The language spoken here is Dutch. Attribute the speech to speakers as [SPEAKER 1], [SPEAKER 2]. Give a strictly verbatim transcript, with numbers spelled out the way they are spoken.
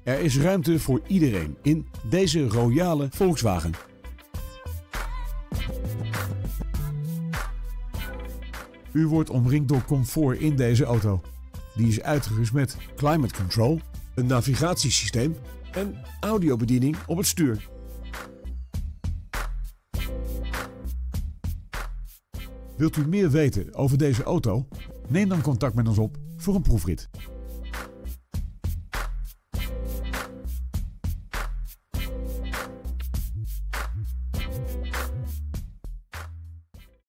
[SPEAKER 1] Er is ruimte voor iedereen in deze royale Volkswagen. U wordt omringd door comfort in deze auto. Die is uitgerust met climate control, een navigatiesysteem en audiobediening op het stuur. Wilt u meer weten over deze auto? Neem dan contact met ons op voor een proefrit.